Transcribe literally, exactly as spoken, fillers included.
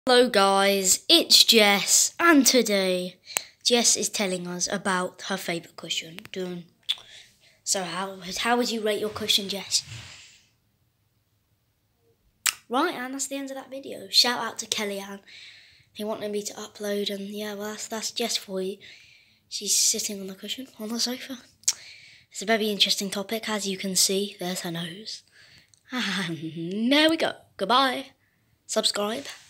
Hello guys, it's Jess, and today Jess is telling us about her favourite cushion. Done. So how how would you rate your cushion, Jess? Right, and that's the end of that video. Shout out to Kellyanne. He wanted me to upload, and yeah, well that's that's Jess for you. She's sitting on the cushion on the sofa. It's a very interesting topic, as you can see. There's her nose. And there we go. Goodbye. Subscribe.